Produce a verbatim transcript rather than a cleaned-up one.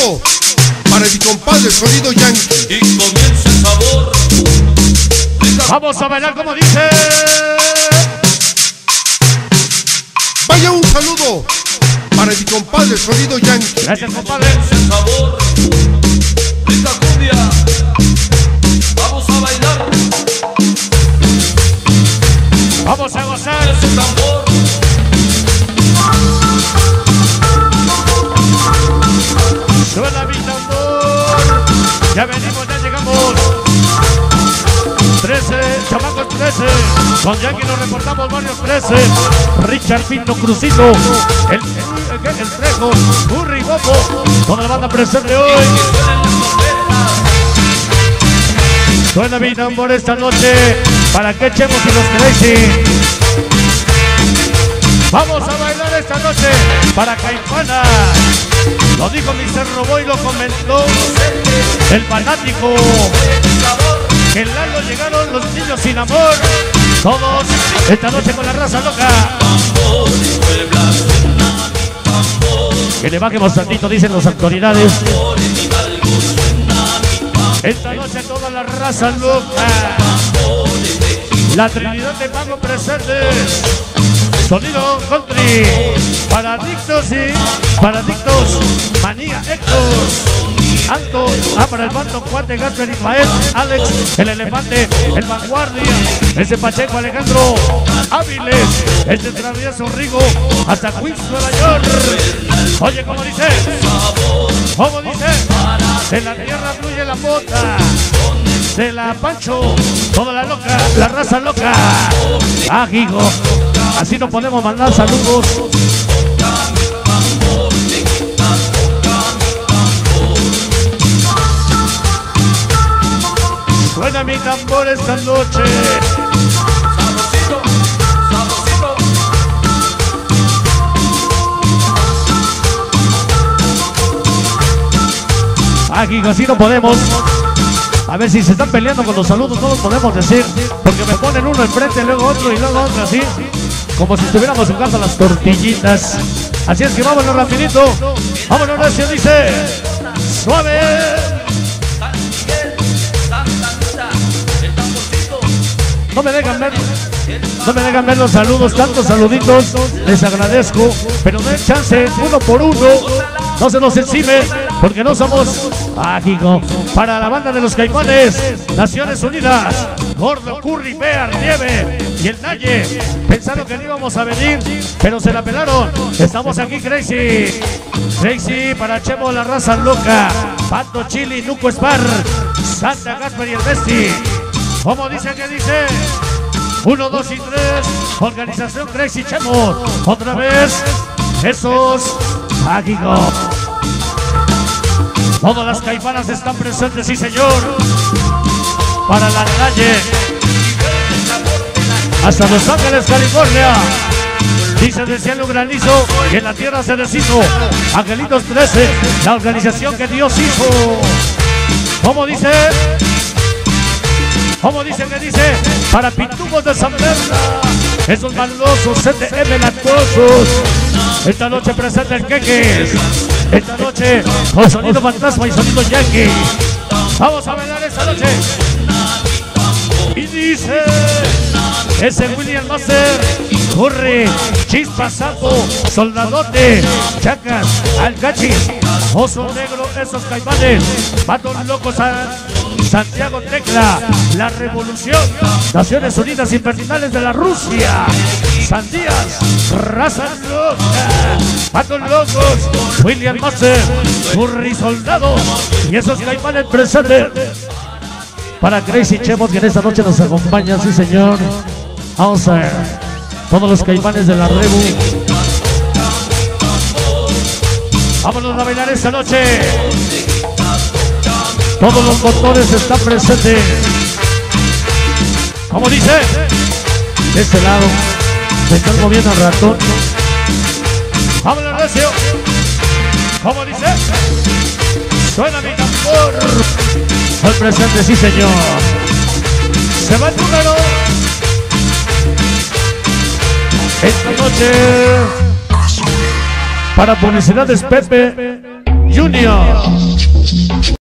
saludo para mi compadre Sonido Yankee. Y comienza el sabor. Vamos a bailar como dice. Vaya un saludo para mi compadre Sonido Yankee. Gracias, compadre. El sabor. Rica cumbia. Vamos a bailar. Vamos a gozar. Ese tambor. Suena mi tambor. Ya venimos, ya llegamos. trece, chamacos trece. Con Yankee nos reportamos varios trece. Richard Pinto Crucito. El, el, el, el Trejo. Burri Bobo. Toda la banda presente hoy. Suena mi tambor esta noche. Para que echemos y los Crazy. Vamos a bailar esta noche para Caipana. Lo dijo mister Robo y lo comentó el fanático. Que en Lalo llegaron los niños sin amor. Todos esta noche con la raza loca. Que le bajemos tantito, dicen las autoridades. Esta noche toda la raza loca. La Trinidad de Pago presentes. Sonido country. Para adictos y para adictos. Manía Héctor. Anton. Ah, para el bando Cuate, Gasper, Ismael, Alex, el elefante, el vanguardia. Ese Pacheco, Alejandro Áviles. Este travieso Rigo. Hasta Queens, Nueva York. Oye, ¿cómo dice? ¿Cómo dice? De la tierra fluye la mota. De la Pancho, toda la loca, la raza loca. Ah, hijo, así no podemos mandar saludos. Suena mi tambor esta noche. Sabrosito, sabrosito. Ah, hijo, así no podemos. A ver si se están peleando con los saludos, no los podemos decir. Porque me ponen uno enfrente, luego otro y luego otro así. Como si estuviéramos jugando las tortillitas. Así es que vámonos rapidito. Vámonos, recio, dice. Suave. No me dejan ver. No me dejan ver los saludos, tantos saluditos. Les agradezco. Pero den chance, uno por uno. No se nos encime, porque no somos mágicos. Para la banda de los Caimanes, Naciones Unidas, Gordo, Curry, Bear, Nieve y el Naye. Pensaron que no íbamos a venir, pero se la pelaron. Estamos aquí, Crazy. Crazy para Chemo, la raza loca. Pato, Chili, Nuco Spar, Santa Gasper y el Besti. ¿Cómo dice que dice? Uno, dos y tres. Organización Crazy Chemo. Otra vez. Esos mágicos. Todas las Caipanas están presentes, sí señor. Para la calle. Hasta Los Ángeles, California. Dice del cielo granizo y en la tierra se deshizo. Angelitos trece, la organización que Dios hizo. ¿Cómo dice? ¿Cómo dice que dice? Para Pitubos de San Berna. Esos malosos, C T M lactosos. Esta noche presenta el Queques. Esta noche con Sonido Fantasma y Sonido Yankee. Vamos a bailar esta noche. Y dice ese William Master, Curry, Chispa, Sapo, Soldadote, Chacas, Alcachi, Oso Negro, esos Caimanes, Patos Locos, Santiago Tecla, La Revolución, Naciones Unidas Infernales de la Rusia, Sandías, Raza Loca, Patos Locos, William Master, Curry Soldado y esos Caimanes presentes. Para Crazy Chemos que en esta noche nos acompaña, sí señor. Vamos a ver, todos los Caimanes de la Rebu. Vámonos a bailar esta noche. Todos los motores están presentes. ¿Cómo dice? De este lado se están moviendo el ratón. Vámonos, recio. ¿Cómo dice? Suena mi tambor. Al presente, sí señor. Se va el número. Esta noche para publicidades Pepe Junior.